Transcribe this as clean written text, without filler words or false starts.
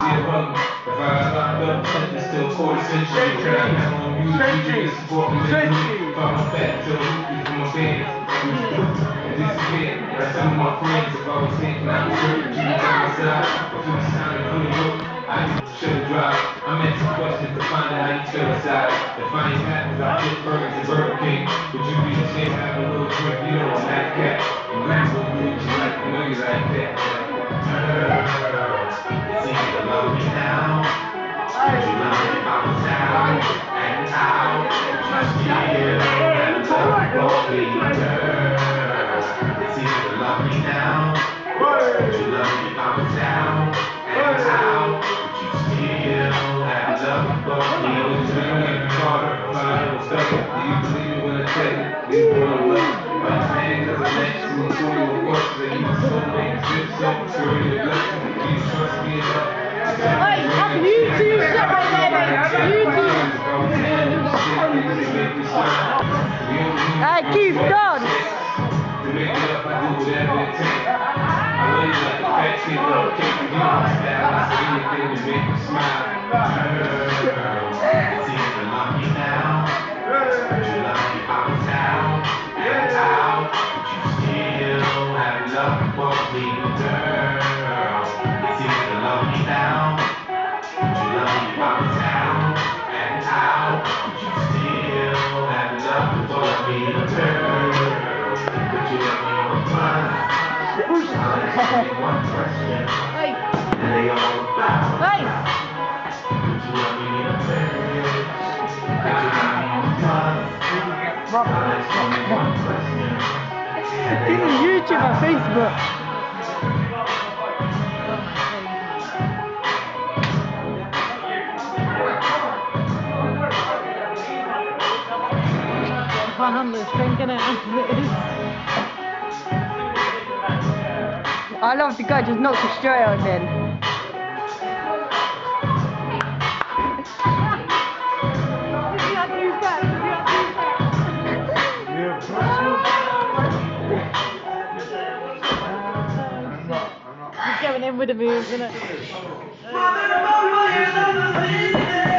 If I got locked up, sentenced to a quarter century, can I count on you? You just support me mentally. Follow my back to the hoopies for my fans. And disappear, like some of my friends. If I was thinking I was hurt, you would by my side. If it was time to put it up, I should've dropped. I'm asking questions to find out how you feel inside. If I ain't happy, I'll flip burgers and Burger King. Would you be ashamed to have a little drink? You know I'm that cat. And really will do what you like, I know you like that. See you love me now. Would you love me if I was down and out? Would you still have love for me, girl? See you love me now. Would you love me if I was down and out? Would you still have love for me? Would you love me if I was stuck? Do you believe me when I tell you? Do you want to love? I'm saying cause I'm next to you, so you were questions that you were so late, so sure you blessed me. Do you trust me enough? Wait, that's YouTube shit right there, YouTube. Hey, keep going. To make it up, I do whatever it takes. I love you like a fat kid, though. Can't forget my style. I say anything to make you smile. See if you love me now. Would you love me if I was down and out? Would you still have love for me, girl? See if you love me now. Would you love me if I was down and out? Would you still have love for me, girl? Would you love me one time? I'll ask you one question. And they all about. Would you love me in a marriage? Would you love me one time? I'll ask you one question. This is YouTube and Facebook. I can't handle this drink, innit? I love the guy just knocked it straight out then. He's going in with the moves, isn't it?